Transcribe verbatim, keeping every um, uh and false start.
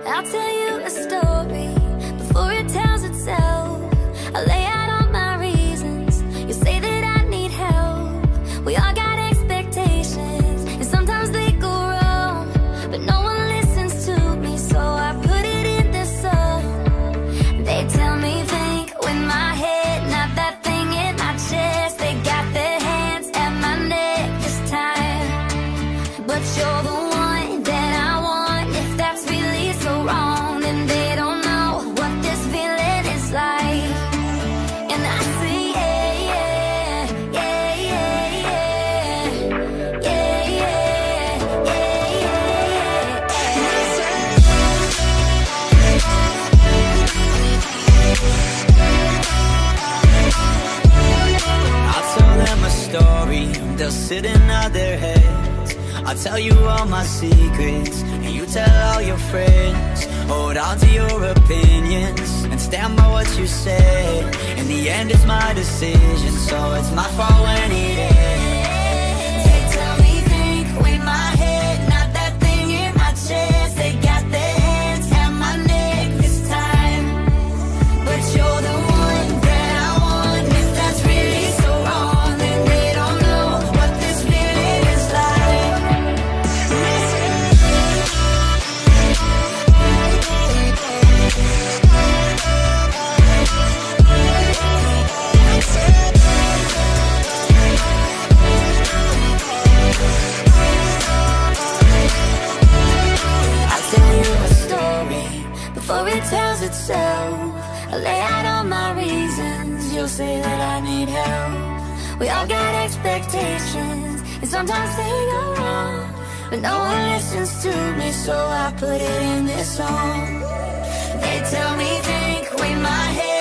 I'll tell you a story before it tells itself. I lay out all my reasons. You say that I need help. We all got expectations, and sometimes they go wrong, but no one listens to me, so I put it in this song. They tell me think with my head, not that thing in my chest. They got their hands at my neck this time, but you're the one that I want. If that's really so wrong, then they don't know what this feeling is like. And I say yeah, yeah, yeah, yeah, yeah, yeah, yeah, yeah. I'll tell them a story, they'll sit and nod their heads. I'll tell you all my secrets, and you tell all your friends. Hold on to your opinions, and stand by what you said. In the end it's my decision, so it's my fault when it ends. They tell me think with my head, not that thing in my chest. They got their hands at my neck this time, but you're the one that I want. If that's really so wrong, then they don't know what this feeling is like. I'll tell you a story before it tells itself. I lay out all my reasons. You'll say that I need help. We all got expectations, and sometimes they go wrong, but no one listens to me, so I put it in this song. They tell me think with my head,